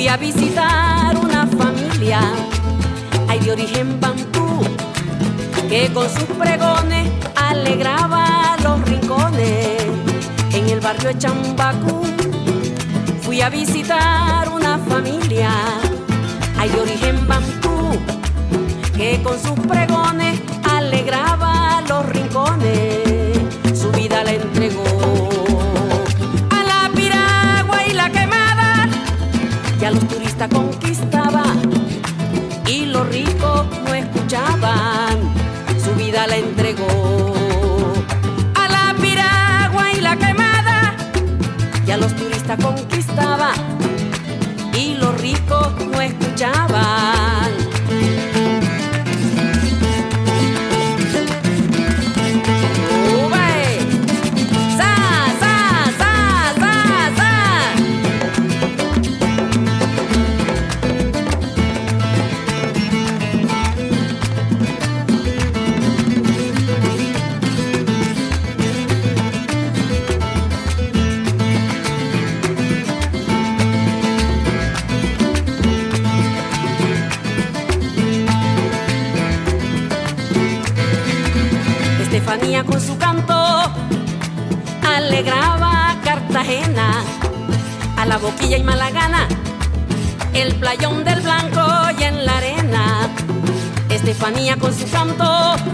a visitar una familia, ay, de origen bantú, que con sus pregones alegraba los rincones. En el barrio de Chambacú fui a visitar una familia, ay, de origen bantú, que con sus pregones alegraba los rincones. Su vida la entregó a la piragua y la quemada, y a los turistas conquistaba y los ricos no escuchaban. Su vida la entregó a la piragua y la quemada, y a los turistas conquistaba y los ricos no escuchaban. Estefanía con su canto alegraba Cartagena, a la Boquilla y Malagana, el playón del Blanco y en la arena. Estefanía con su canto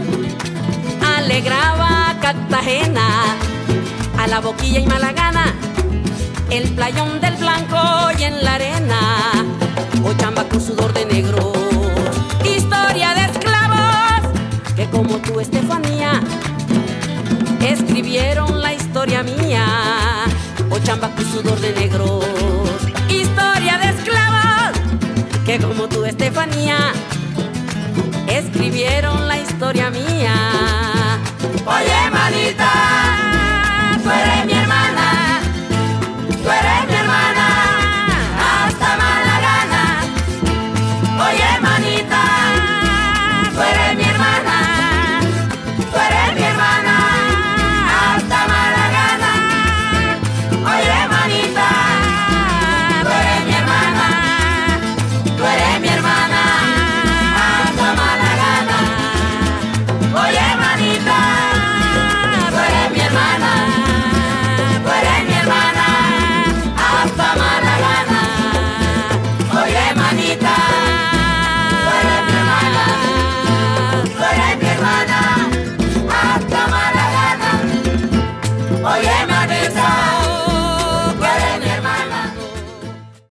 alegraba Cartagena, a la Boquilla y Malagana, el playón del Blanco y en la arena. O Chambacú, sudor de negros, historia de esclavos, que como tú, Estefanía, escribieron la historia mía. O Chambacú, sudor de negros, historia de esclavos, que como tú, Estefanía, escribieron la historia mía. Oye, manita, tú eres mi hermana, tú eres mi hermana, hasta Malagana. Oye, manita, tú eres mi hermana, tú eres mi hermana, hasta Malagana. Oye, manita, tú eres mi hermana, tú eres mi hermana, hasta Malagana. Oye, manita, tú eres mi hermana, tú eres mi hermana, hasta Malagana. Oye, manita, tú eres mi hermana, tú eres mi hermana, hasta Malagana. Oye,